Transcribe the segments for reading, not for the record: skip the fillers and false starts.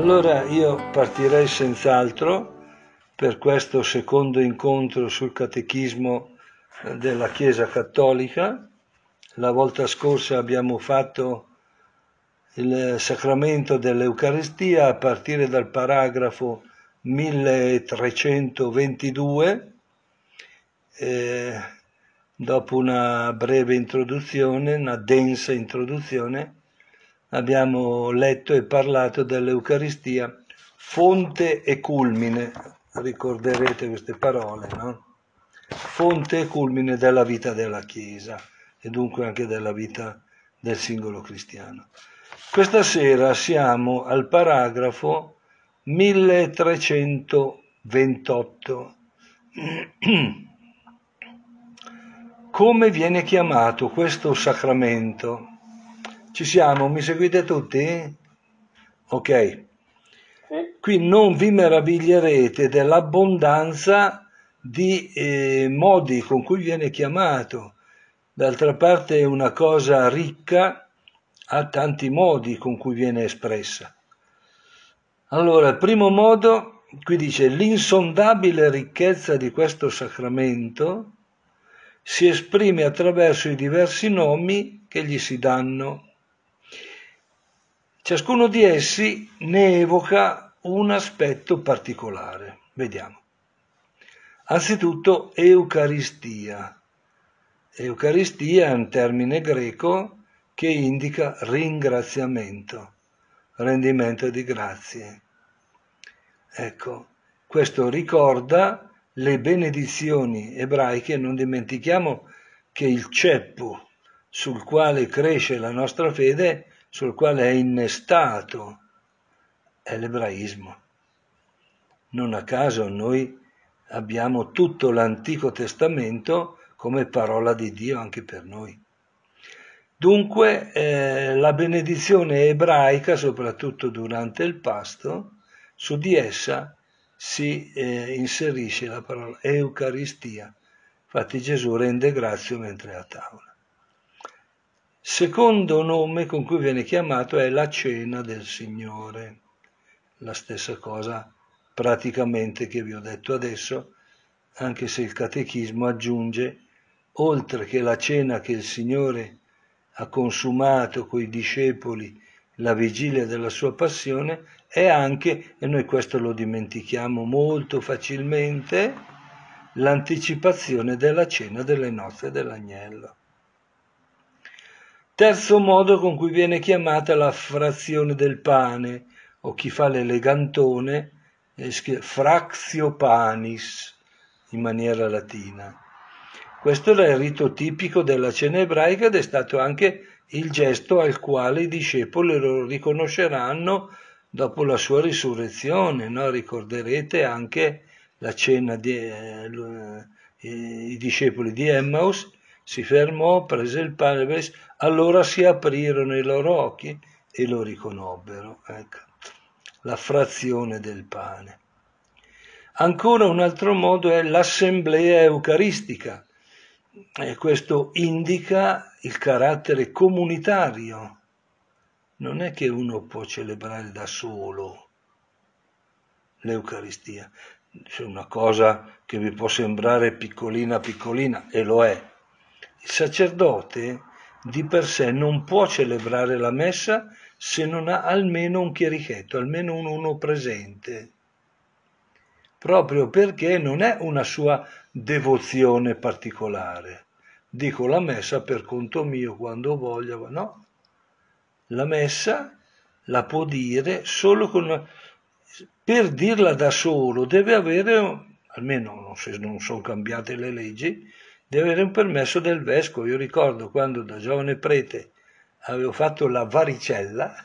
Allora io partirei senz'altro per questo secondo incontro sul catechismo della Chiesa Cattolica. La volta scorsa abbiamo fatto il sacramento dell'Eucaristia a partire dal paragrafo 1322. Dopo una breve introduzione, una densa introduzione, abbiamo letto e parlato dell'Eucaristia, fonte e culmine, ricorderete queste parole, no? Fonte e culmine della vita della Chiesa e dunque anche della vita del singolo cristiano. Questa sera siamo al paragrafo 1328. Come viene chiamato questo sacramento? Ci siamo? Mi seguite tutti? Ok. Qui non vi meraviglierete dell'abbondanza di modi con cui viene chiamato. D'altra parte è una cosa ricca, ha tanti modi con cui viene espressa. Allora, il primo modo, qui dice l'insondabile ricchezza di questo sacramento si esprime attraverso i diversi nomi che gli si danno. Ciascuno di essi ne evoca un aspetto particolare. Vediamo. Anzitutto Eucaristia. Eucaristia è un termine greco che indica ringraziamento, rendimento di grazie. Ecco, questo ricorda le benedizioni ebraiche. Non dimentichiamo che il ceppo sul quale cresce la nostra fede, sul quale è innestato, è l'ebraismo. Non a caso noi abbiamo tutto l'Antico Testamento come parola di Dio anche per noi. Dunque la benedizione ebraica, soprattutto durante il pasto, su di essa si inserisce la parola Eucaristia. Infatti Gesù rende grazia mentre è a tavola. Secondo nome con cui viene chiamato è la cena del Signore. La stessa cosa praticamente che vi ho detto adesso, anche se il catechismo aggiunge, oltre che la cena che il Signore ha consumato coi discepoli la vigilia della sua passione, è anche, e noi questo lo dimentichiamo molto facilmente, l'anticipazione della cena delle nozze dell'agnello. Terzo modo con cui viene chiamata la frazione del pane, o chi fa l'elegantone, fractio panis, in maniera latina. Questo era il rito tipico della cena ebraica ed è stato anche il gesto al quale i discepoli lo riconosceranno dopo la sua risurrezione, no? Ricorderete anche la cena i discepoli di Emmaus, si fermò, prese il pane, allora si aprirono i loro occhi e lo riconobbero. Ecco, la frazione del pane. Ancora un altro modo è l'assemblea eucaristica. E questo indica il carattere comunitario. Non è che uno può celebrare da solo l'Eucaristia. C'è una cosa che vi può sembrare piccolina piccolina, e lo è. Il sacerdote di per sé non può celebrare la messa se non ha almeno un chierichetto, almeno uno presente, proprio perché non è una sua devozione particolare. Dico la messa per conto mio quando voglio, no. La messa la può dire solo con... Per dirla da solo deve avere, almeno se non sono cambiate le leggi, deve avere un permesso del vescovo. Io ricordo quando da giovane prete avevo fatto la varicella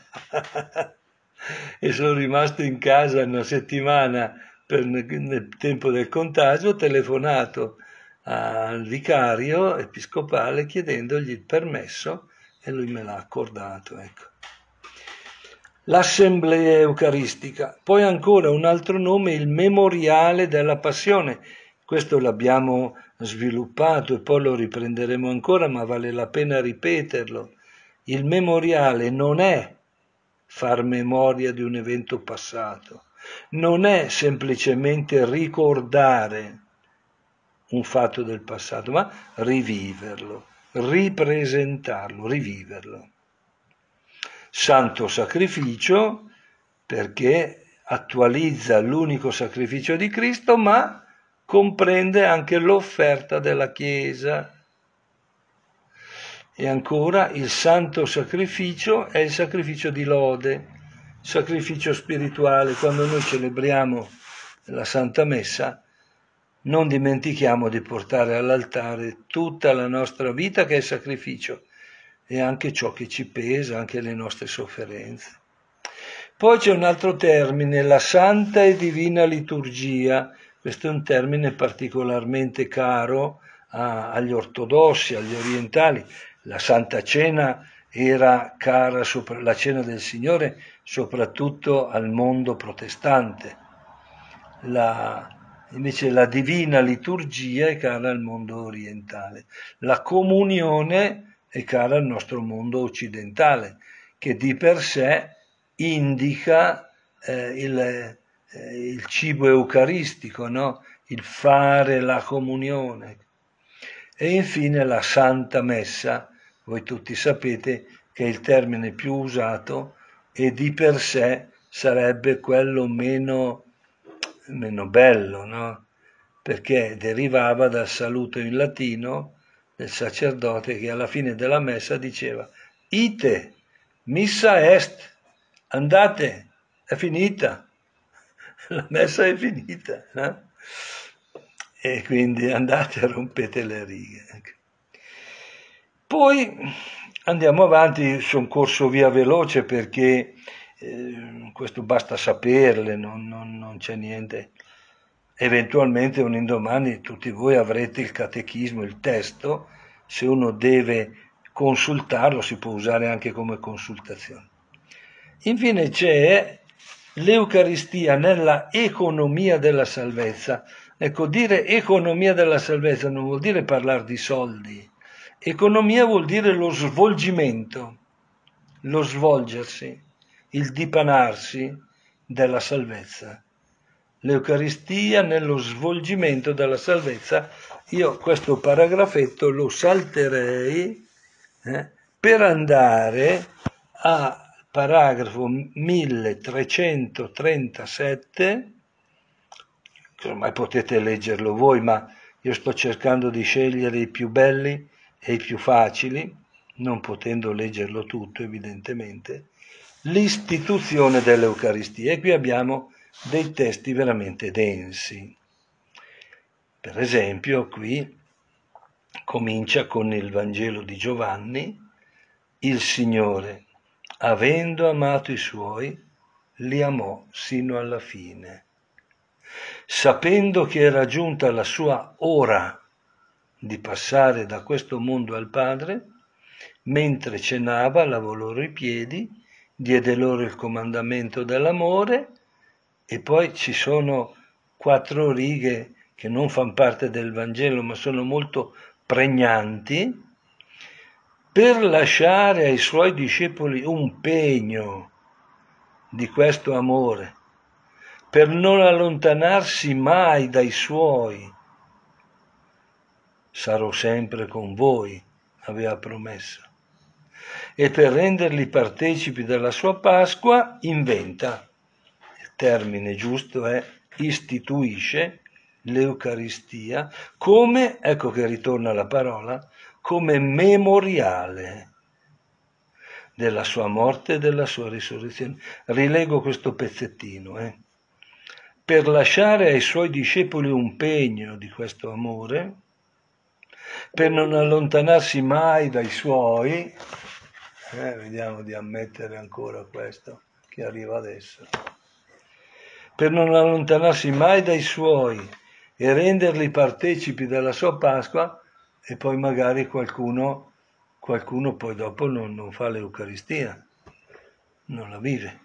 e sono rimasto in casa una settimana nel tempo del contagio, ho telefonato al vicario episcopale chiedendogli il permesso e lui me l'ha accordato, ecco. L'assemblea eucaristica, poi ancora un altro nome, il memoriale della passione. Questo l'abbiamo sviluppato e poi lo riprenderemo ancora, ma vale la pena ripeterlo. Il memoriale non è far memoria di un evento passato, non è semplicemente ricordare un fatto del passato, ma riviverlo, ripresentarlo, riviverlo. Santo sacrificio perché attualizza l'unico sacrificio di Cristo, ma comprende anche l'offerta della Chiesa. E ancora il santo sacrificio è il sacrificio di lode, sacrificio spirituale. Quando noi celebriamo la Santa Messa, non dimentichiamo di portare all'altare tutta la nostra vita che è sacrificio e anche ciò che ci pesa, anche le nostre sofferenze. Poi c'è un altro termine, la Santa e Divina Liturgia. Questo è un termine particolarmente caro agli ortodossi, agli orientali. La Santa Cena era cara, la Cena del Signore, soprattutto al mondo protestante. Invece la Divina Liturgia è cara al mondo orientale. La comunione è cara al nostro mondo occidentale, che di per sé indica il cibo eucaristico, no? Il fare la comunione. E infine la Santa Messa, voi tutti sapete che è il termine più usato e di per sé sarebbe quello meno bello, no? Perché derivava dal saluto in latino del sacerdote che alla fine della messa diceva ite, missa est, andate, è finita, la messa è finita, no? E quindi andate e rompete le righe. Poi andiamo avanti, sono corso via veloce perché questo basta saperle, non c'è niente. Eventualmente un indomani tutti voi avrete il catechismo, il testo, se uno deve consultarlo si può usare anche come consultazione. Infine c'è l'Eucaristia nella economia della salvezza. Ecco, dire economia della salvezza non vuol dire parlare di soldi. Economia vuol dire lo svolgimento, lo svolgersi, il dipanarsi della salvezza. L'Eucaristia nello svolgimento della salvezza. Io questo paragrafetto lo salterei per andare al paragrafo 1337, che ormai potete leggerlo voi, ma io sto cercando di scegliere i più belli e i più facili, non potendo leggerlo tutto evidentemente, l'istituzione dell'Eucaristia. E qui abbiamo dei testi veramente densi. Per esempio, qui comincia con il Vangelo di Giovanni, il Signore, avendo amato i suoi, li amò sino alla fine. Sapendo che era giunta la sua ora di passare da questo mondo al Padre, mentre cenava lavò loro i piedi, diede loro il comandamento dell'amore e poi ci sono 4 righe che non fanno parte del Vangelo ma sono molto pregnanti, per lasciare ai suoi discepoli un pegno di questo amore, per non allontanarsi mai dai suoi. Sarò sempre con voi, aveva promesso. E per renderli partecipi della sua Pasqua inventa, il termine giusto è istituisce l'Eucaristia come, ecco che ritorna la parola, come memoriale della sua morte e della sua risurrezione. Rilego questo pezzettino. Per lasciare ai suoi discepoli un pegno di questo amore, per non allontanarsi mai dai suoi, vediamo di ammettere ancora questo che arriva adesso, per non allontanarsi mai dai suoi e renderli partecipi della sua Pasqua, e poi magari qualcuno poi dopo non fa l'Eucaristia, non la vive.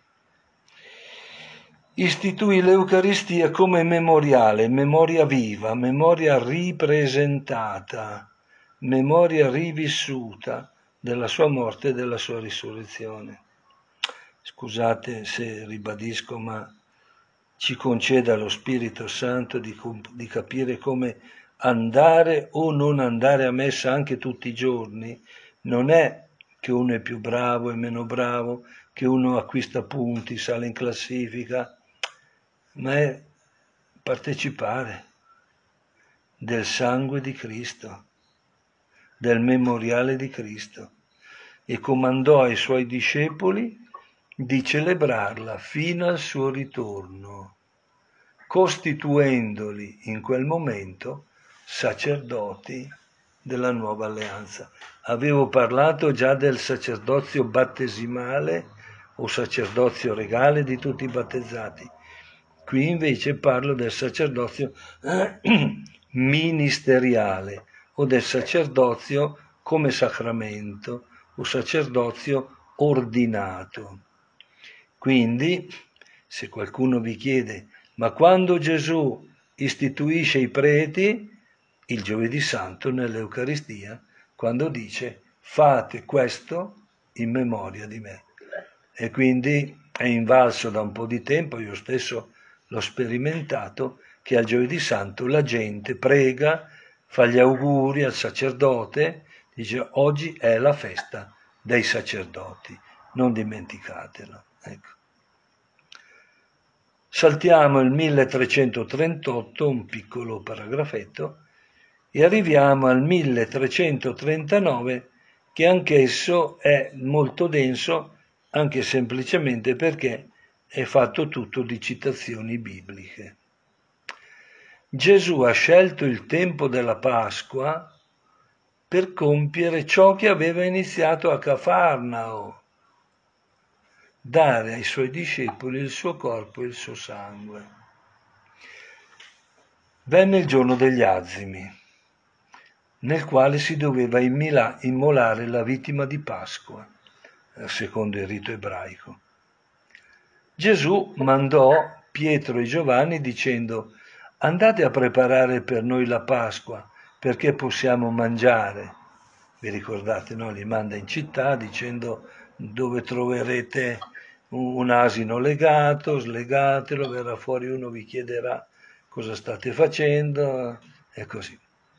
Istituì l'Eucaristia come memoriale, memoria viva, memoria ripresentata, memoria rivissuta della sua morte e della sua risurrezione. scusate se ribadisco, ma ci conceda lo Spirito Santo di capire come andare o non andare a messa anche tutti i giorni. Non è che uno è più bravo e meno bravo, che uno acquista punti, sale in classifica, ma è partecipare del sangue di Cristo, del memoriale di Cristo, e comandò ai suoi discepoli di celebrarla fino al suo ritorno, costituendoli in quel momento sacerdoti della nuova alleanza. Avevo parlato già del sacerdozio battesimale o sacerdozio regale di tutti i battezzati. Qui invece parlo del sacerdozio ministeriale o del sacerdozio come sacramento o sacerdozio ordinato. Quindi, se qualcuno vi chiede, ma quando Gesù istituisce i preti, il giovedì santo nell'Eucaristia, quando dice fate questo in memoria di me. E quindi è invalso da un po' di tempo, io stesso l'ho sperimentato, che al giovedì santo la gente prega, fa gli auguri al sacerdote, dice oggi è la festa dei sacerdoti, non dimenticatelo. Ecco. Saltiamo il 1338, un piccolo paragrafetto, e arriviamo al 1339, che anch'esso è molto denso, anche semplicemente perché è fatto tutto di citazioni bibliche. Gesù ha scelto il tempo della Pasqua per compiere ciò che aveva iniziato a Cafarnao, dare ai suoi discepoli il suo corpo e il suo sangue. Venne il giorno degli azimi, nel quale si doveva immolare la vittima di Pasqua, secondo il rito ebraico. Gesù mandò Pietro e Giovanni dicendo: andate a preparare per noi la Pasqua, perché possiamo mangiare. Vi ricordate, no? Li manda in città dicendo: dove troverete un asino legato, slegatelo, verrà fuori uno, vi chiederà cosa state facendo, e così.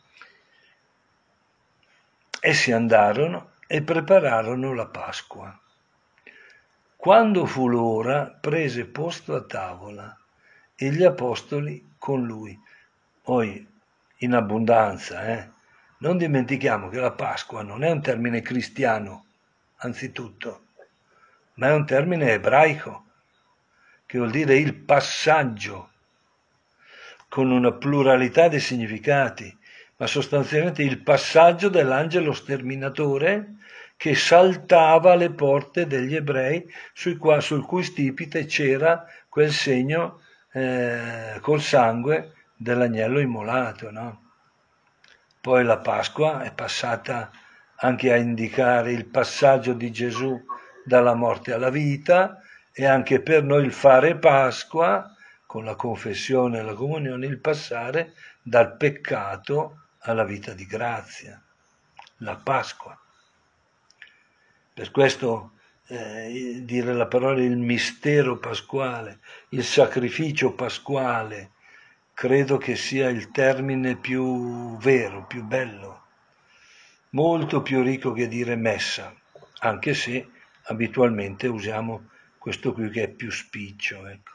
Essi andarono e prepararono la Pasqua. Quando fu l'ora, prese posto a tavola e gli apostoli con lui. Poi, in abbondanza, Non dimentichiamo che la Pasqua non è un termine cristiano, anzitutto, ma è un termine ebraico, che vuol dire il passaggio, con una pluralità di significati, ma sostanzialmente il passaggio dell'angelo sterminatore che saltava alle porte degli ebrei sul cui stipite c'era quel segno col sangue dell'agnello immolato, no? Poi la Pasqua è passata anche a indicare il passaggio di Gesù dalla morte alla vita, e anche per noi il fare Pasqua, con la confessione e la comunione, il passare dal peccato alla vita di grazia, la Pasqua. Per questo dire la parola il mistero pasquale, il sacrificio pasquale, credo che sia il termine più vero, più bello, molto più ricco che dire messa, anche se abitualmente usiamo questo qui che è più spiccio. Ecco.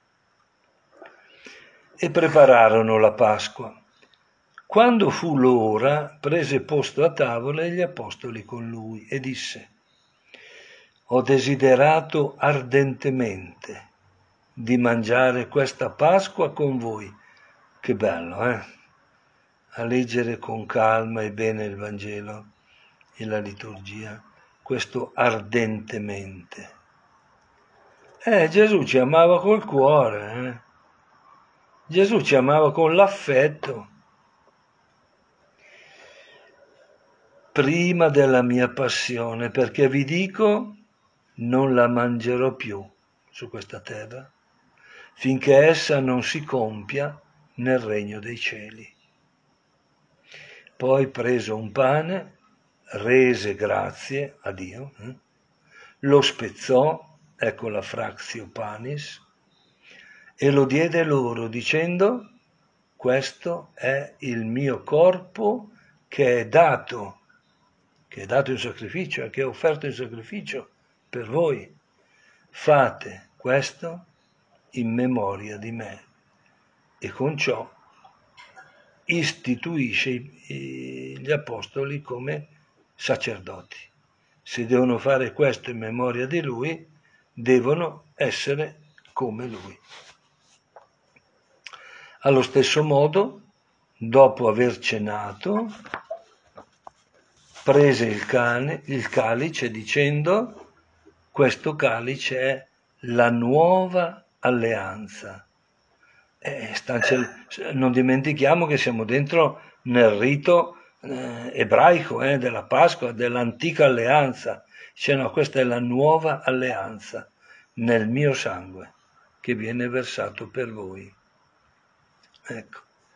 E prepararono la Pasqua. Quando fu l'ora, prese posto a tavola e gli apostoli con lui e disse: ho desiderato ardentemente di mangiare questa Pasqua con voi. Che bello, eh? A leggere con calma e bene il Vangelo e la liturgia, questo ardentemente. Gesù ci amava col cuore, Gesù ci amava con l'affetto. Prima della mia passione, perché vi dico, non la mangerò più su questa terra, finché essa non si compia nel regno dei cieli. Poi preso un pane, rese grazie a Dio, lo spezzò ecco la fractio panis, e lo diede loro dicendo: questo è il mio corpo che è dato in sacrificio, che è offerto in sacrificio per voi. Fate questo in memoria di me. E con ciò istituisce gli apostoli come sacerdoti. Se devono fare questo in memoria di lui, devono essere come lui. Allo stesso modo, dopo aver cenato, prese il calice dicendo: questo calice è la nuova alleanza. Non dimentichiamo che siamo dentro nel rito ebraico della Pasqua, dell'antica alleanza. Dice no, questa è la nuova alleanza nel mio sangue che viene versato per voi. Ecco.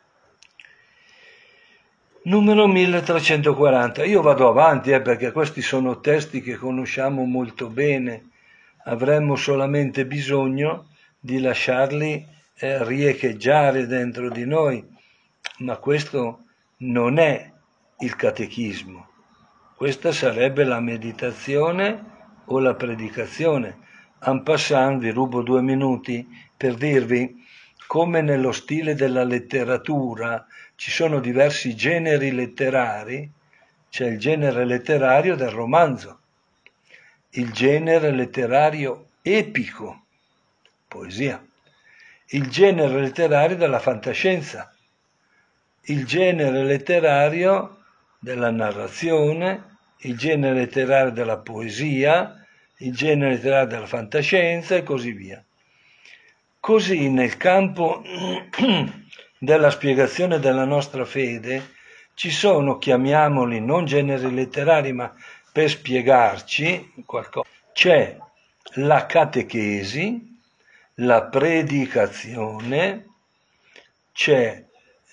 Numero 1340. Io vado avanti perché questi sono testi che conosciamo molto bene. Avremmo solamente bisogno di lasciarli riecheggiare dentro di noi, ma questo non è il catechismo. Questa sarebbe la meditazione o la predicazione. En passant, vi rubo 2 minuti per dirvi come nello stile della letteratura ci sono diversi generi letterari. C'è il genere letterario del romanzo, il genere letterario epico, poesia, il genere letterario della fantascienza, il genere letterario della narrazione, il genere letterario della poesia, il genere letterario della fantascienza e così via. Così nel campo della spiegazione della nostra fede ci sono, chiamiamoli non generi letterari, ma per spiegarci qualcosa, c'è la catechesi, la predicazione, c'è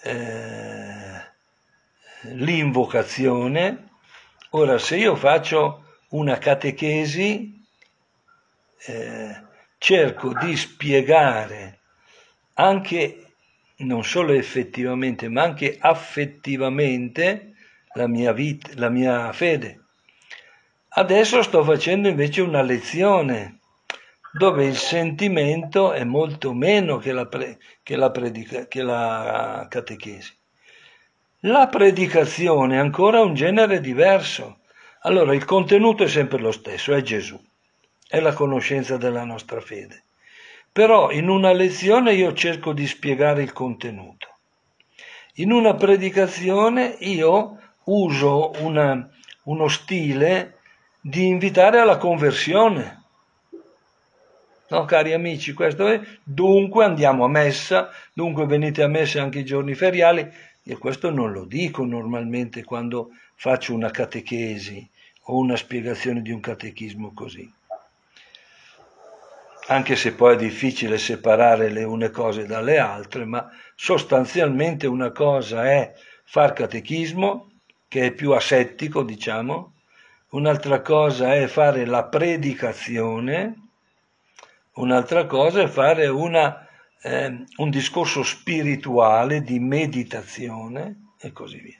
l'invocazione. Ora, se io faccio una catechesi, cerco di spiegare anche, non solo effettivamente, ma anche affettivamente la mia vita, la mia fede. Adesso sto facendo invece una lezione dove il sentimento è molto meno che la catechesi. La predicazione è ancora un genere diverso. Allora, il contenuto è sempre lo stesso, è Gesù, è la conoscenza della nostra fede. Però in una lezione io cerco di spiegare il contenuto. In una predicazione io uso uno stile di invitare alla conversione. No, cari amici, questo è. Dunque andiamo a messa, dunque venite a messa anche i giorni feriali. Io questo non lo dico normalmente quando faccio una catechesi o una spiegazione di un catechismo così. Anche se poi è difficile separare le une cose dalle altre, ma sostanzialmente una cosa è far catechismo, che è più asettico, diciamo, un'altra cosa è fare la predicazione, un'altra cosa è fare un discorso spirituale di meditazione e così via.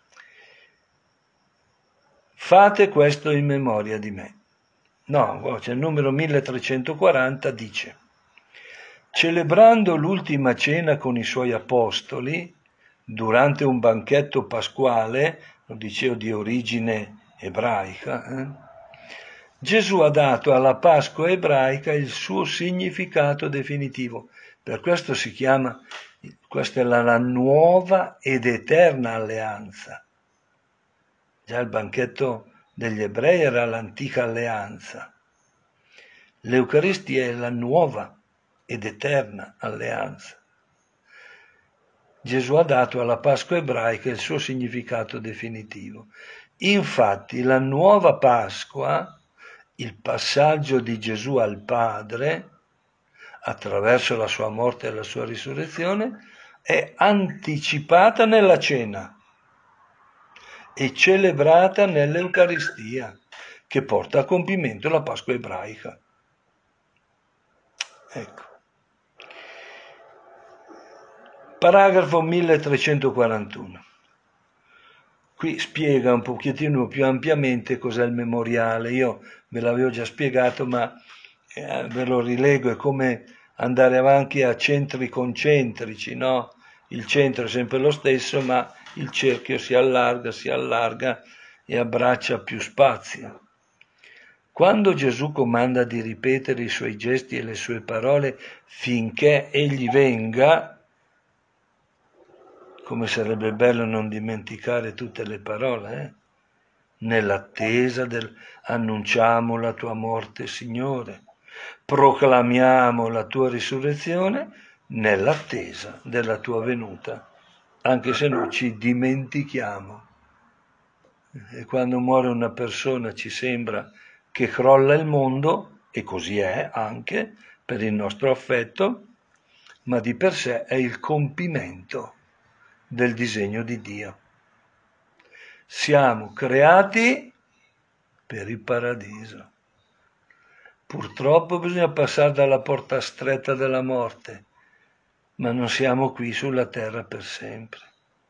Fate questo in memoria di me. No, c'è il numero 1340, dice: celebrando l'ultima cena con i suoi apostoli, durante un banchetto pasquale, lo dicevo di origine ebraica, Gesù ha dato alla Pasqua ebraica il suo significato definitivo. Per questo si chiama, questa è la nuova ed eterna alleanza. Già il banchetto degli ebrei era l'antica alleanza. L'Eucaristia è la nuova ed eterna alleanza. Gesù ha dato alla Pasqua ebraica il suo significato definitivo. Infatti la nuova Pasqua, il passaggio di Gesù al Padre, attraverso la sua morte e la sua risurrezione, è anticipata nella cena e celebrata nell'Eucaristia, che porta a compimento la Pasqua ebraica. Ecco. Paragrafo 1341. Qui spiega un pochettino più ampiamente cos'è il memoriale. Io ve l'avevo già spiegato, ma ve lo rilego. È come andare avanti a centri concentrici, no? Il centro è sempre lo stesso, ma il cerchio si allarga e abbraccia più spazio. Quando Gesù comanda di ripetere i suoi gesti e le sue parole finché egli venga, come sarebbe bello non dimenticare tutte le parole, nell'attesa del annunciamo la tua morte, Signore, proclamiamo la tua risurrezione nell'attesa della tua venuta, anche se noi ci dimentichiamo. E quando muore una persona ci sembra che crolla il mondo, e così è anche per il nostro affetto, ma di per sé è il compimento del disegno di Dio. Siamo creati per il paradiso. Purtroppo bisogna passare dalla porta stretta della morte, ma non siamo qui sulla terra per sempre.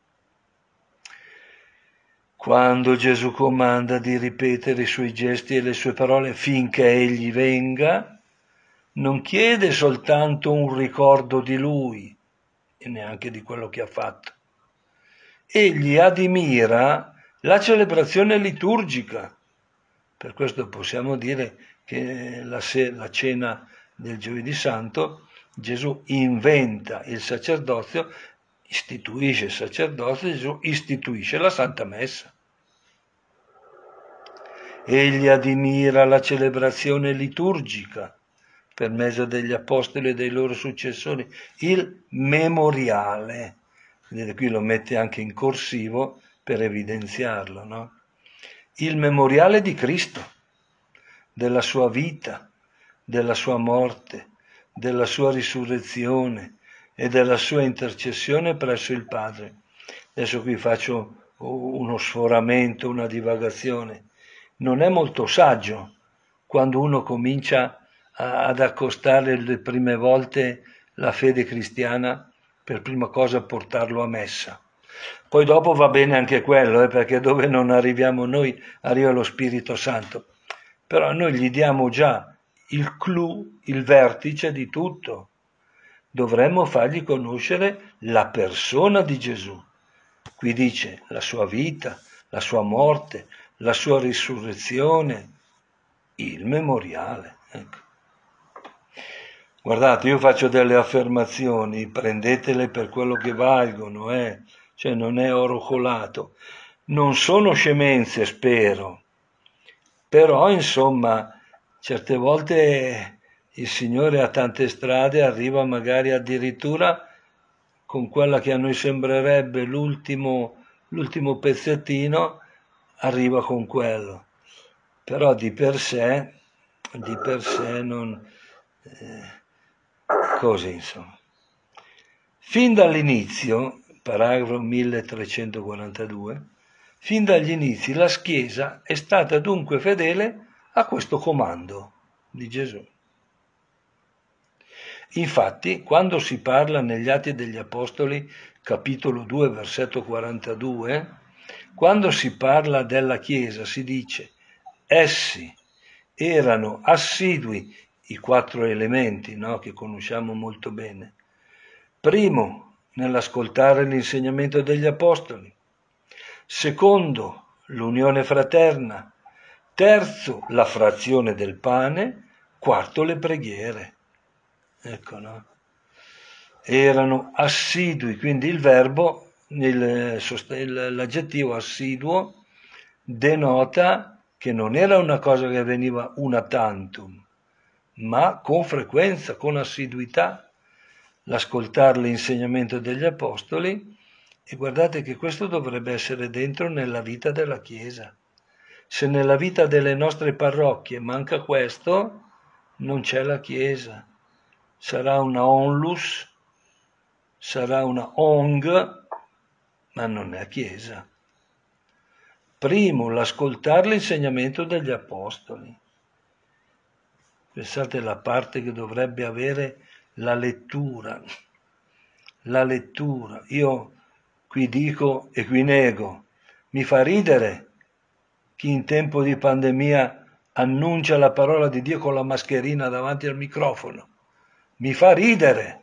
Quando Gesù comanda di ripetere i suoi gesti e le sue parole finché egli venga, non chiede soltanto un ricordo di lui e neanche di quello che ha fatto. Egli admira la celebrazione liturgica. Per questo possiamo dire che la cena del Giovedì Santo, Gesù inventa il sacerdozio, istituisce il sacerdozio, Gesù istituisce la Santa Messa. Egli admira la celebrazione liturgica per mezzo degli apostoli e dei loro successori, il memoriale. Vedete, qui lo mette anche in corsivo per evidenziarlo, no? Il memoriale di Cristo, della sua vita, della sua morte, della sua risurrezione e della sua intercessione presso il Padre. Adesso qui faccio uno sforamento, una divagazione. Non è molto saggio quando uno comincia ad accostare le prime volte la fede cristiana, per prima cosa portarlo a messa. Poi dopo va bene anche quello, perché dove non arriviamo noi arriva lo Spirito Santo. Però noi gli diamo già il clou, il vertice di tutto. Dovremmo fargli conoscere la persona di Gesù. Qui dice la sua vita, la sua morte, la sua risurrezione, il memoriale. Ecco. Guardate, io faccio delle affermazioni, prendetele per quello che valgono, cioè non è oro colato. Non sono scemenze, spero, però insomma, certe volte il Signore ha tante strade, arriva magari addirittura con quella che a noi sembrerebbe l'ultimo pezzettino, arriva con quello. Però di per sé non... così insomma. Fin dall'inizio, paragrafo 1342, fin dagli inizi la Chiesa è stata dunque fedele a questo comando di Gesù. Infatti, quando si parla negli Atti degli Apostoli, capitolo 2, versetto 42, quando si parla della Chiesa si dice essi erano assidui, i 4 elementi, no, che conosciamo molto bene. Primo, nell'ascoltare l'insegnamento degli Apostoli. Secondo, l'unione fraterna. Terzo, la frazione del pane. Quarto, le preghiere. Ecco, no? Erano assidui, quindi il verbo, l'aggettivo assiduo denota che non era una cosa che avveniva una tantum, ma con frequenza, con assiduità, l'ascoltare l'insegnamento degli Apostoli, e guardate che questo dovrebbe essere dentro nella vita della Chiesa. Se nella vita delle nostre parrocchie manca questo, non c'è la Chiesa. Sarà una onlus, sarà una ONG, ma non è Chiesa. Primo, l'ascoltare l'insegnamento degli Apostoli. Pensate alla parte che dovrebbe avere la lettura. La lettura. Io qui dico e qui nego. Mi fa ridere chi in tempo di pandemia annuncia la parola di Dio con la mascherina davanti al microfono. Mi fa ridere.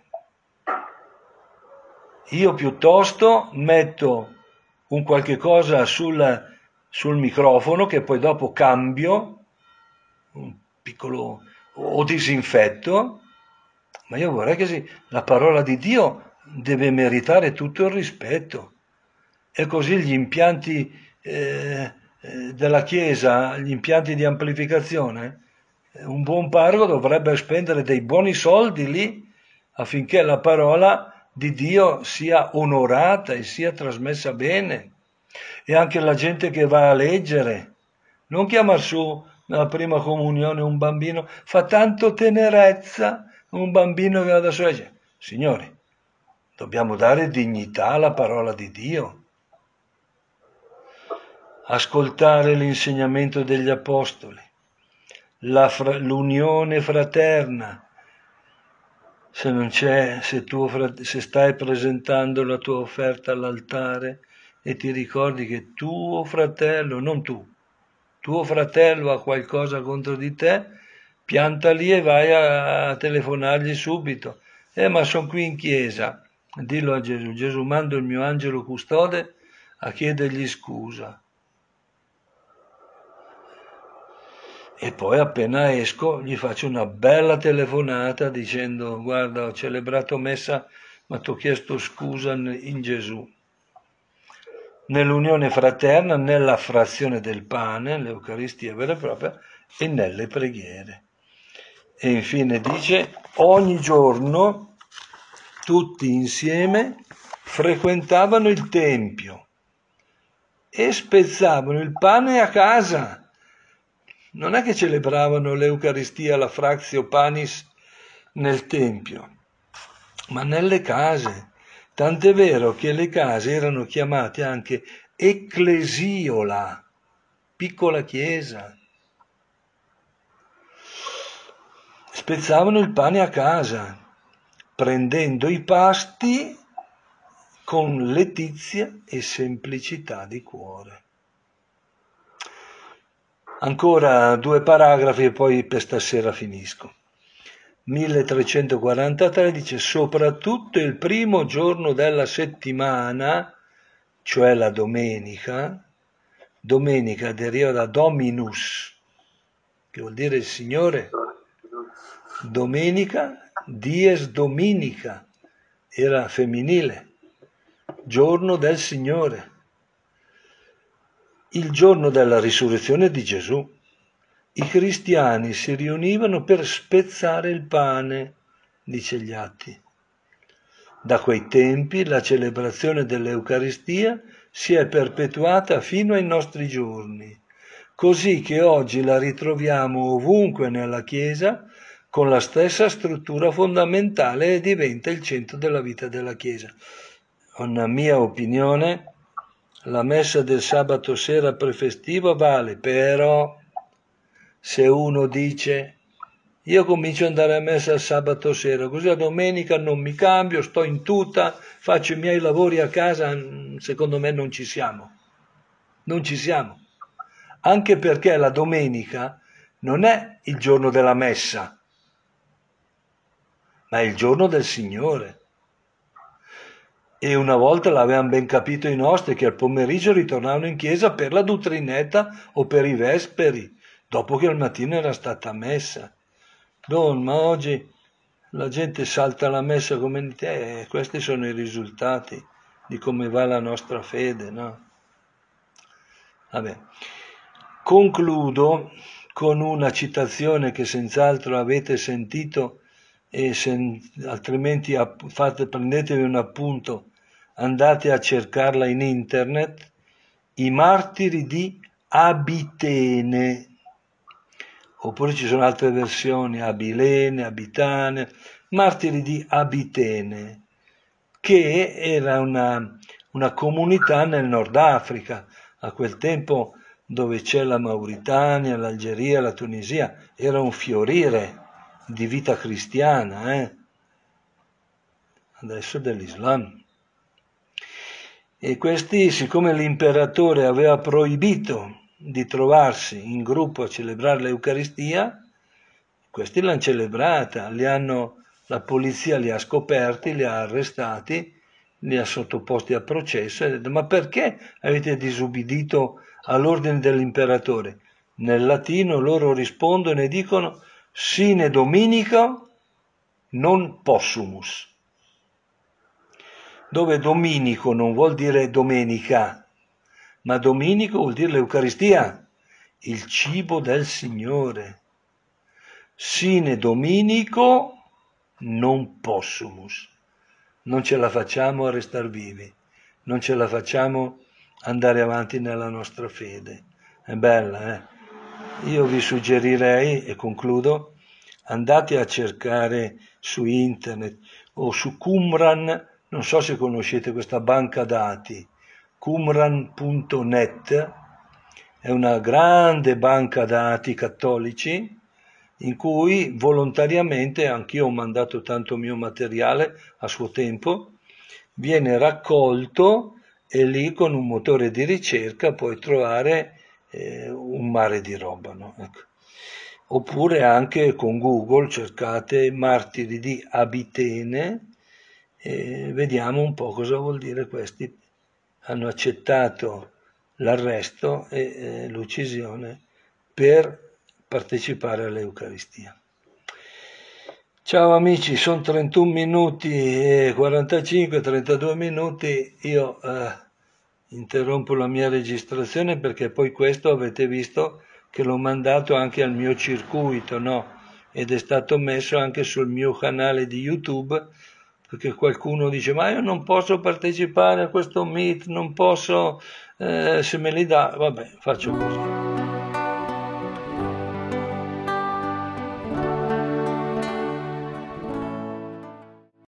Io piuttosto metto un qualche cosa sul microfono che poi dopo cambio, un piccolo o disinfetto, ma io vorrei che la parola di Dio deve meritare tutto il rispetto. E così gli impianti della Chiesa, gli impianti di amplificazione, un buon parroco dovrebbe spendere dei buoni soldi lì affinché la parola di Dio sia onorata e sia trasmessa bene. E anche la gente che va a leggere, non chiamar su nella prima comunione un bambino, fa tanto tenerezza un bambino che va da solo. Signori, dobbiamo dare dignità alla parola di Dio. Ascoltare l'insegnamento degli apostoli, l'unione fraterna. Se non c'è, se stai presentando la tua offerta all'altare e ti ricordi che tuo fratello, non tu, tuo fratello ha qualcosa contro di te, pianta lì e vai a telefonargli subito. Ma sono qui in chiesa. Dillo a Gesù. Gesù, mando il mio angelo custode a chiedergli scusa. E poi appena esco gli faccio una bella telefonata dicendo: guarda, ho celebrato messa, ma ti ho chiesto scusa in Gesù. Nell'unione fraterna, nella frazione del pane, l'Eucaristia vera e propria, e nelle preghiere. E infine dice: ogni giorno tutti insieme frequentavano il Tempio e spezzavano il pane a casa. Non è che celebravano l'Eucaristia, la Fratio Panis nel Tempio, ma nelle case. Tant'è vero che le case erano chiamate anche ecclesiola, piccola chiesa. Spezzavano il pane a casa, prendendo i pasti con letizia e semplicità di cuore. Ancora 2 paragrafi e poi per stasera finisco. 1343 dice: soprattutto il primo giorno della settimana, cioè la domenica deriva da Dominus, che vuol dire il Signore. Domenica, dies dominica, era femminile, giorno del Signore. Il giorno della risurrezione di Gesù. I cristiani si riunivano per spezzare il pane, dice gli Atti. Da quei tempi la celebrazione dell'Eucaristia si è perpetuata fino ai nostri giorni, così che oggi la ritroviamo ovunque nella Chiesa con la stessa struttura fondamentale e diventa il centro della vita della Chiesa. Una mia opinione, la messa del sabato sera prefestivo vale, però se uno dice: io comincio ad andare a messa il sabato sera, così la domenica non mi cambio, sto in tuta, faccio i miei lavori a casa, secondo me non ci siamo. Non ci siamo. Anche perché la domenica non è il giorno della messa, ma è il giorno del Signore. E una volta l'avevano ben capito i nostri, che al pomeriggio ritornavano in chiesa per la dottrinetta o per i vesperi, dopo che al mattino era stata messa. Ma oggi la gente salta la messa come di te, e questi sono i risultati di come va la nostra fede, no? Vabbè. Concludo con una citazione che senz'altro avete sentito, e altrimenti prendetevi un appunto, andate a cercarla in internet: i martiri di Abitene, oppure ci sono altre versioni, Abilene, Abitane, martiri di Abitene, che era una comunità nel Nord Africa, a quel tempo dove c'è la Mauritania, l'Algeria, la Tunisia, era un fiorire di vita cristiana, adesso dell'Islam. E questi, siccome l'imperatore aveva proibito di trovarsi in gruppo a celebrare l'Eucaristia, questi l'hanno celebrata, la polizia li ha scoperti, li ha arrestati, li ha sottoposti a processo e ha detto: ma perché avete disubbidito all'ordine dell'imperatore? Nel latino loro rispondono e dicono: sine Dominico non possumus, dove Dominico non vuol dire domenica, ma Dominico vuol dire l'Eucaristia, il cibo del Signore. Sine Dominico non possumus. Non ce la facciamo a restare vivi, non ce la facciamo andare avanti nella nostra fede. È bella, eh? Io vi suggerirei, e concludo, andate a cercare su internet o su Qumran, non so se conoscete questa banca dati, qumran.net, è una grande banca dati cattolici in cui volontariamente, anch'io ho mandato tanto mio materiale a suo tempo, viene raccolto e lì con un motore di ricerca puoi trovare un mare di roba, no? Ecco. Oppure anche con Google cercate martiri di Abitene e vediamo un po' cosa vuol dire questi. Hanno accettato l'arresto e l'uccisione per partecipare all'Eucaristia. Ciao amici, sono 31 minuti e 45, 32 minuti, io interrompo la mia registrazione perché poi questo avete visto che l'ho mandato anche al mio circuito, no? Ed è stato messo anche sul mio canale di YouTube perché qualcuno dice ma io non posso partecipare a questo meet, non posso, se me li dà, vabbè, faccio così.